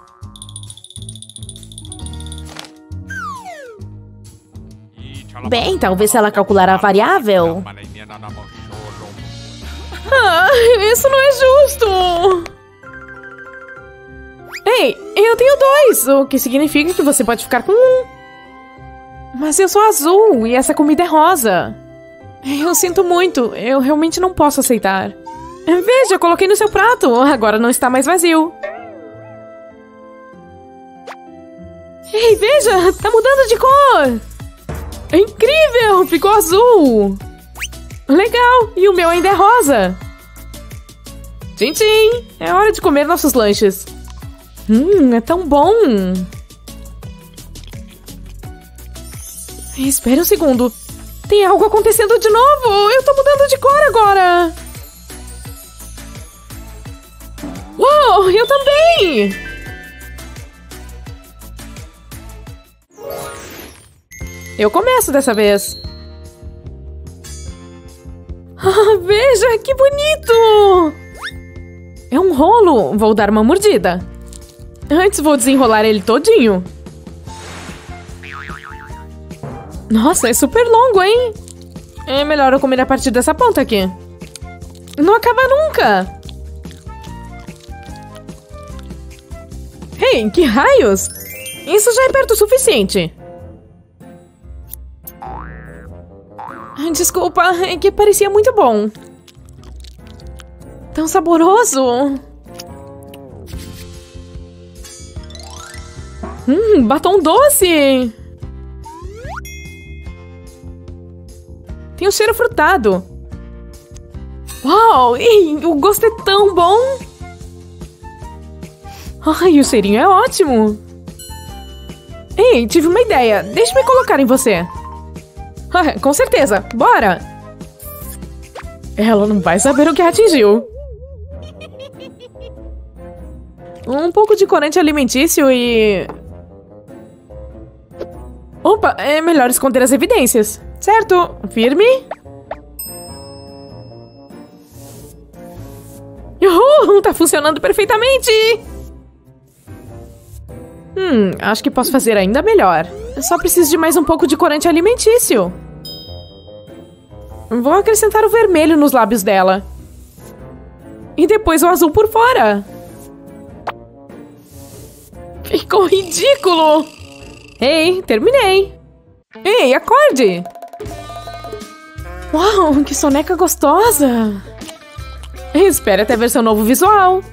Bem, talvez se ela calcular a variável... Ah, isso não é justo! Ei, eu tenho dois, o que significa que você pode ficar com um. Mas eu sou azul e essa comida é rosa. Eu sinto muito, eu realmente não posso aceitar. Veja, coloquei no seu prato, agora não está mais vazio. Ei, veja, tá mudando de cor. É incrível, ficou azul. Legal, e o meu ainda é rosa. Tchim, tchim, é hora de comer nossos lanches. Hum, é tão bom. Espere um segundo. Tem algo acontecendo de novo. Eu tô mudando de cor agora. Uou, eu também. Eu começo dessa vez. Ah, veja, que bonito. É um rolo. Vou dar uma mordida. Antes vou desenrolar ele todinho. Nossa, é super longo, hein? É melhor eu comer a partir dessa ponta aqui. Não acaba nunca. Ei, que raios? Isso já é perto o suficiente. Desculpa, é que parecia muito bom. Tão saboroso. Hum, batom doce. Tem um cheiro frutado. Uau, ei, o gosto é tão bom. Ai, o cheirinho é ótimo. Ei, tive uma ideia. Deixa-me colocar em você. Ah, com certeza, bora. Ela não vai saber o que atingiu. Um pouco de corante alimentício e... Opa, é melhor esconder as evidências. Certo, firme. Uhul, tá funcionando perfeitamente. Hum, acho que posso fazer ainda melhor. Eu só preciso de mais um pouco de corante alimentício. Vou acrescentar o vermelho nos lábios dela. E depois o azul por fora. Ficou ridículo. Ei, terminei. Ei, acorde. Uau, que soneca gostosa. Espere até ver seu novo visual.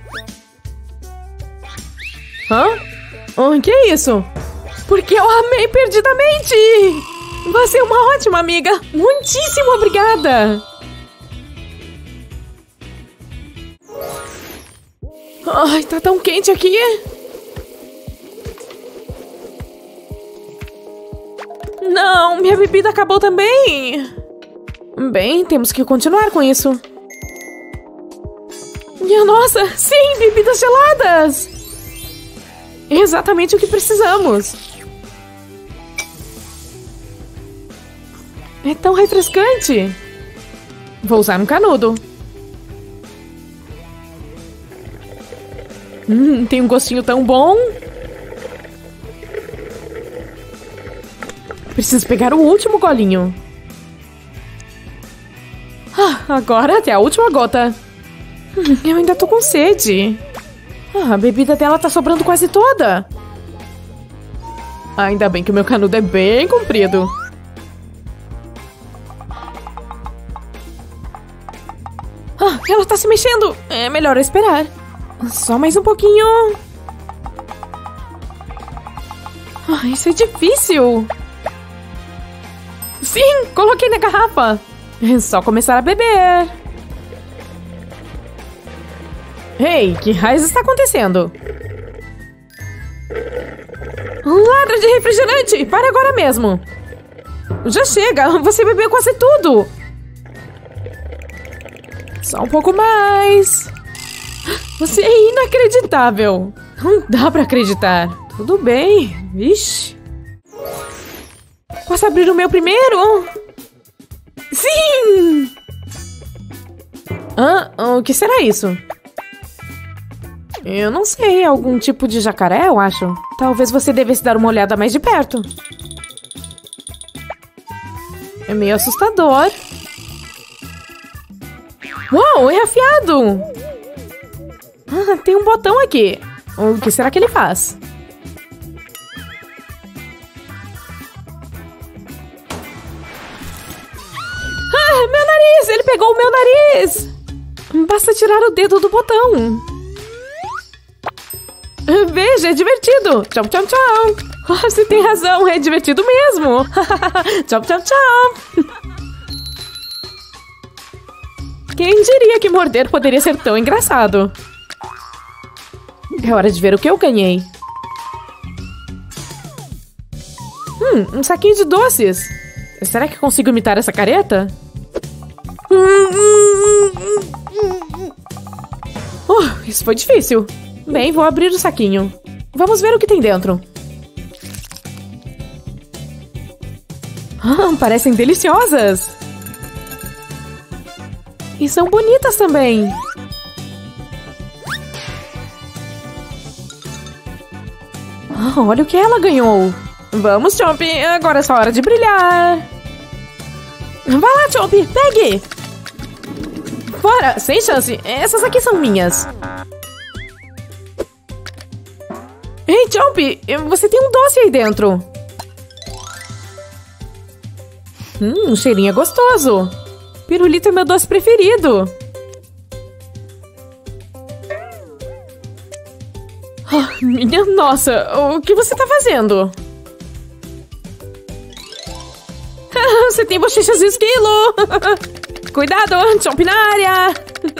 Hã? Oh, que é isso? Porque eu amei perdidamente. Você é uma ótima amiga. Muitíssimo obrigada. Ai, tá tão quente aqui. Não, minha bebida acabou também. Bem, temos que continuar com isso. Minha nossa, sim, bebidas geladas. Exatamente o que precisamos. É tão refrescante. Vou usar um canudo. Hum, tem um gostinho tão bom. Preciso pegar o último golinho. Ah, agora até a última gota. Hum, eu ainda tô com sede. Ah, a bebida dela tá sobrando quase toda. Ainda bem que o meu canudo é bem comprido. Ah, ela tá se mexendo. É melhor eu esperar. Só mais um pouquinho. Ah, isso é difícil. Sim, coloquei na garrafa. É só começar a beber. Ei, que raios está acontecendo? Ladra de refrigerante! Para agora mesmo! Já chega! Você bebeu quase tudo! Só um pouco mais! Você é inacreditável! Não dá pra acreditar! Tudo bem! Vixe! Posso abrir o meu primeiro? Sim! Ah, o que será isso? Eu não sei, algum tipo de jacaré, eu acho. Talvez você devesse dar uma olhada mais de perto. É meio assustador. Uau, é afiado! Ah, tem um botão aqui. O que será que ele faz? Ah, meu nariz! Ele pegou o meu nariz! Basta tirar o dedo do botão. Veja, é divertido. Tchau, tchau, tchau. Oh, você tem razão, é divertido mesmo. Tchau, tchau, tchau. Quem diria que morder poderia ser tão engraçado? É hora de ver o que eu ganhei. Hum, um saquinho de doces. Será que consigo imitar essa careta? Oh, isso foi difícil. Bem, vou abrir o saquinho. Vamos ver o que tem dentro. Ah, parecem deliciosas. E são bonitas também. Ah, olha o que ela ganhou. Vamos, Chomp. Agora é só hora de brilhar. Vai lá, Chomp. Pegue. Bora, sem chance. Essas aqui são minhas. Ei, Chomp, você tem um doce aí dentro. Hum, o cheirinho é gostoso. Pirulito é meu doce preferido. Oh, minha nossa, o que você tá fazendo? Você tem bochechas de esquilo. Cuidado, Chomp na área.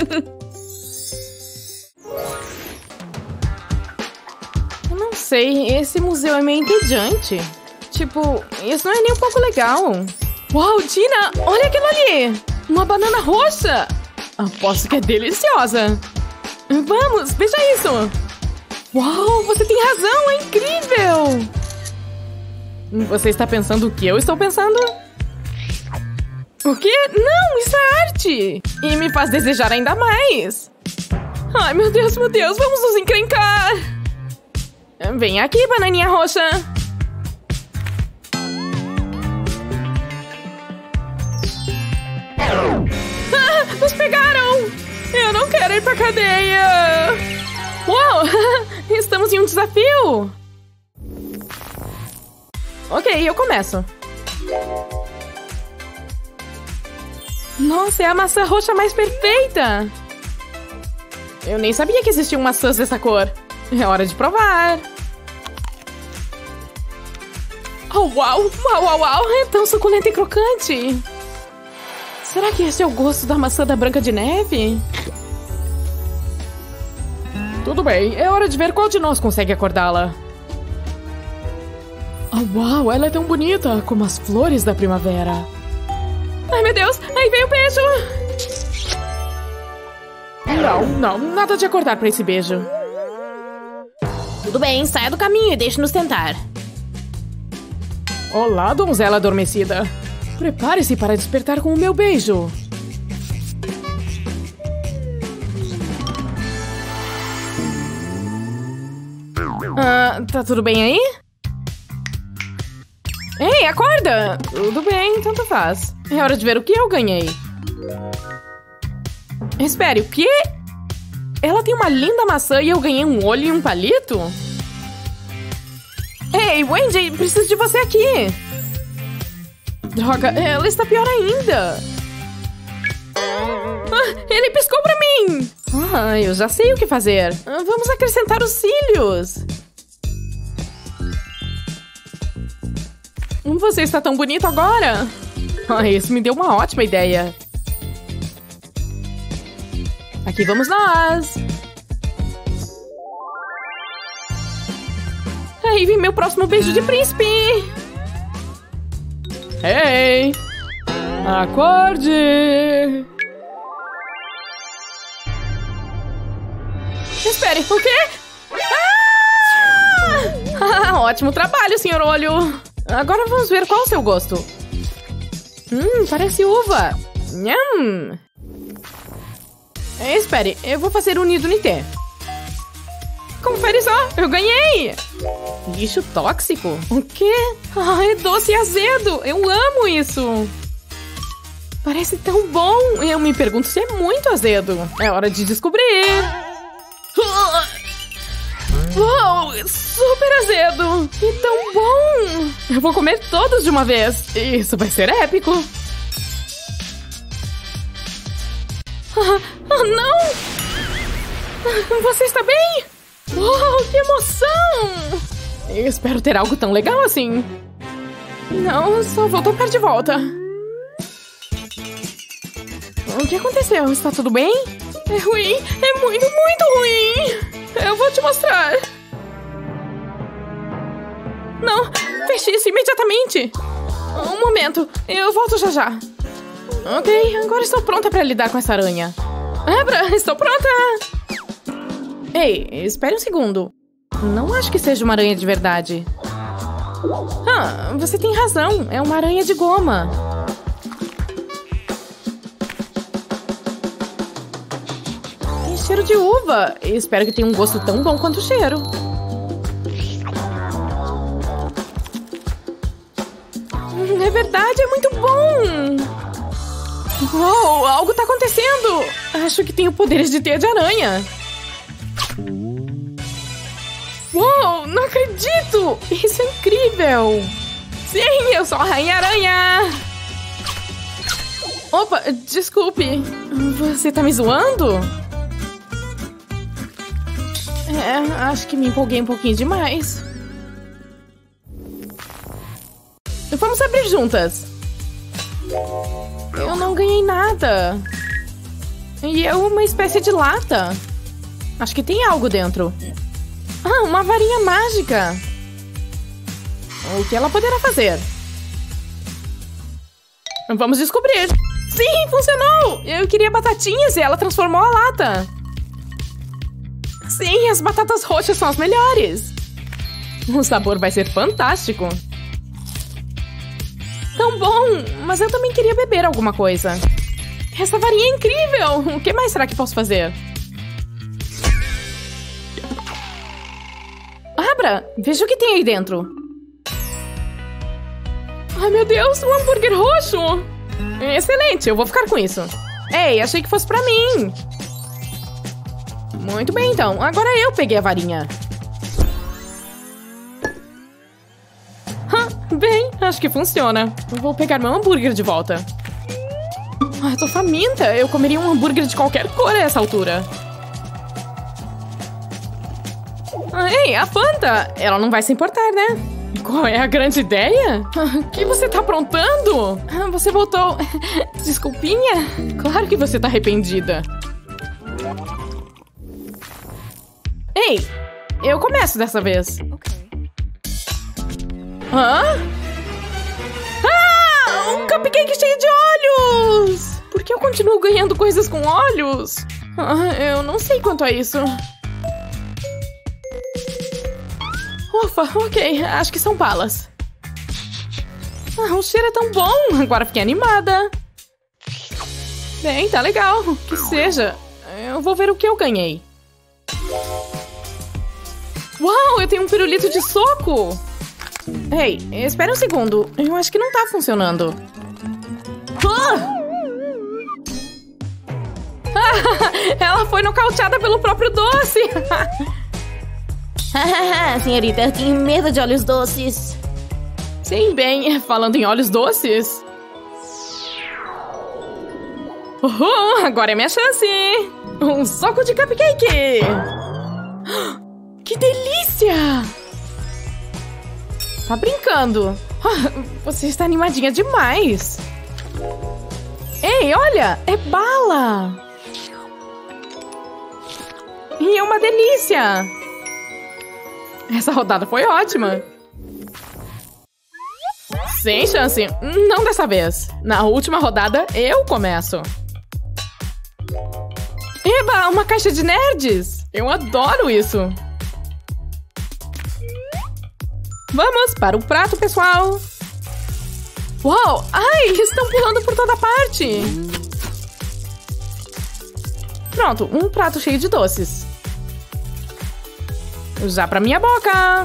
Eu não sei, esse museu é meio entediante. Tipo, isso não é nem um pouco legal. Uau, Tina, olha aquilo ali. Uma banana roxa. Aposto que é deliciosa. Vamos, veja isso. Uau, você tem razão, é incrível. Você está pensando o que eu estou pensando? O quê? Não, isso é arte. E me faz desejar ainda mais. Ai, meu Deus, meu Deus, vamos nos encrencar. Vem aqui, bananinha roxa. Ah, nos pegaram. Eu não quero ir pra cadeia. Uau, estamos em um desafio. Ok, eu começo. Nossa, é a maçã roxa mais perfeita. Eu nem sabia que existiam maçãs dessa cor. É hora de provar. Oh, uau, uau, uau, uau. É tão suculenta e crocante. Será que esse é o gosto da maçã da Branca de Neve? Tudo bem, é hora de ver qual de nós consegue acordá-la. Oh, uau, ela é tão bonita como as flores da primavera. Ai, meu Deus, aí vem o beijo. Não, não, nada de acordar pra esse beijo. Tudo bem, saia do caminho e deixe-nos tentar. Olá, donzela adormecida. Prepare-se para despertar com o meu beijo. Ah, tá tudo bem aí? Ei, acorda! Tudo bem, tanto faz. É hora de ver o que eu ganhei. Espere, o quê? Ela tem uma linda maçã e eu ganhei um olho e um palito? Ei, Wendy, preciso de você aqui. Droga, ela está pior ainda. Ah, ele piscou pra mim. Ah, eu já sei o que fazer. Ah, vamos acrescentar os cílios. Você está tão bonito agora. Ah, isso me deu uma ótima ideia. Aqui vamos nós. Aí vem meu próximo beijo de príncipe. Ei! Acorde! Espere, o quê? Ah! Ótimo trabalho, senhor Olho. Agora vamos ver qual é o seu gosto. Hum, parece uva. Nham! Espere, eu vou fazer um nido no T. Confere só, eu ganhei! Lixo tóxico? O quê? Ah, é doce e azedo! Eu amo isso! Parece tão bom! Eu me pergunto se é muito azedo. É hora de descobrir! Uou! Super azedo! E tão bom! Eu vou comer todos de uma vez! Isso vai ser épico! Ah, ah não! Você está bem? Uau, que emoção! Eu espero ter algo tão legal assim. Não, só vou tocar de volta. O que aconteceu? Está tudo bem? É ruim, é muito, muito ruim! Eu vou te mostrar. Não, feche isso imediatamente. Um momento, eu volto já já. Ok, agora estou pronta para lidar com essa aranha. Abra, estou pronta! Ei, espere um segundo. Não acho que seja uma aranha de verdade. Ah, você tem razão. É uma aranha de goma. Tem cheiro de uva. Espero que tenha um gosto tão bom quanto o cheiro. É verdade, é muito bom. Uou, algo tá acontecendo. Acho que tenho poderes de teia de aranha. Uou, não acredito! Isso é incrível! Sim, eu sou a Rainha-Aranha! Opa, desculpe. Você tá me zoando? É, acho que me empolguei um pouquinho demais. Vamos abrir juntas. Eu não ganhei nada. E é uma espécie de lata. Acho que tem algo dentro. Ah, uma varinha mágica! O que ela poderá fazer? Vamos descobrir! Sim, funcionou! Eu queria batatinhas e ela transformou a lata! Sim, as batatas roxas são as melhores! O sabor vai ser fantástico! Tão bom! Mas eu também queria beber alguma coisa! Essa varinha é incrível! O que mais será que posso fazer? Abra! Veja o que tem aí dentro. Ai, meu Deus! Um hambúrguer roxo! Excelente! Eu vou ficar com isso. Ei, achei que fosse pra mim. Muito bem, então. Agora eu peguei a varinha. Ah, bem, acho que funciona. Eu vou pegar meu hambúrguer de volta. Ah, tô faminta. Eu comeria um hambúrguer de qualquer cor a essa altura. Ei, a Fanta! Ela não vai se importar, né? Qual é a grande ideia? O que você tá aprontando? Você voltou... Desculpinha? Claro que você tá arrependida. Ei, eu começo dessa vez. Hã? Ah! Um cupcake cheio de olhos! Por que eu continuo ganhando coisas com olhos? Ah, eu não sei quanto a isso. Ufa, ok, acho que são balas. Ah, o cheiro é tão bom, agora fiquei animada. Bem, tá legal, que seja. Eu vou ver o que eu ganhei. Uau, eu tenho um pirulito de soco. Ei, espera um segundo, eu acho que não tá funcionando. Ah! Ela foi nocauteada pelo próprio doce. Senhorita, eu tenho medo de olhos doces. Sim, bem, falando em olhos doces. Uhul, agora é minha chance. Um soco de cupcake. Que delícia. Tá brincando. Você está animadinha demais. Ei, olha, é bala. E é uma delícia. Essa rodada foi ótima. Sem chance. Não dessa vez. Na última rodada, eu começo. Eba, uma caixa de nerds. Eu adoro isso. Vamos para o prato, pessoal. Uau! Ai, estão pulando por toda parte. Pronto, um prato cheio de doces. Já pra minha boca.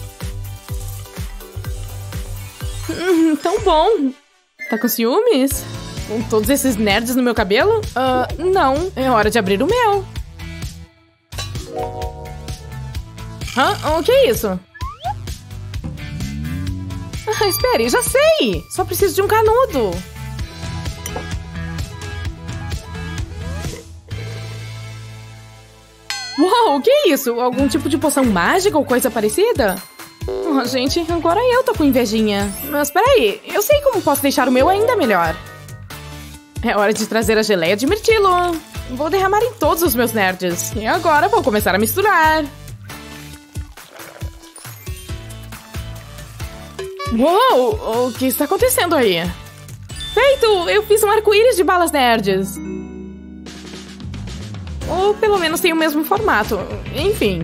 Hum, tão bom. Tá com ciúmes? Com todos esses nerds no meu cabelo? Ah, uh, não. É hora de abrir o meu. Hã? O que é isso? Ah, espere, já sei! Só preciso de um canudo. Uau, o que é isso? Algum tipo de poção mágica ou coisa parecida? Oh, gente, agora eu tô com invejinha. Mas peraí, eu sei como posso deixar o meu ainda melhor. É hora de trazer a geleia de mirtilo. Vou derramar em todos os meus nerds. E agora vou começar a misturar. Uou, o que está acontecendo aí? Feito! Eu fiz um arco-íris de balas nerds. Ou pelo menos tem o mesmo formato. Enfim.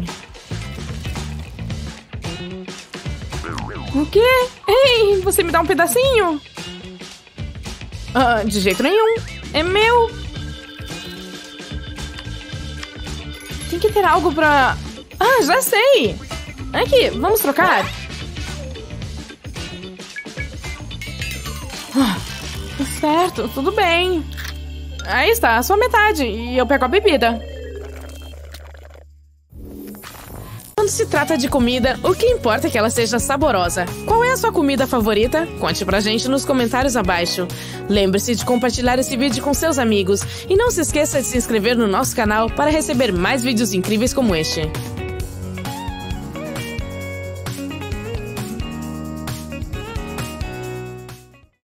O quê? Ei, você me dá um pedacinho? Ah, de jeito nenhum. É meu. Tem que ter algo pra... Ah, já sei. Aqui, vamos trocar? Ah, certo, tudo bem. Aí está, a sua metade. E eu pego a bebida. Quando se trata de comida, o que importa é que ela seja saborosa. Qual é a sua comida favorita? Conte pra gente nos comentários abaixo. Lembre-se de compartilhar esse vídeo com seus amigos. E não se esqueça de se inscrever no nosso canal para receber mais vídeos incríveis como este.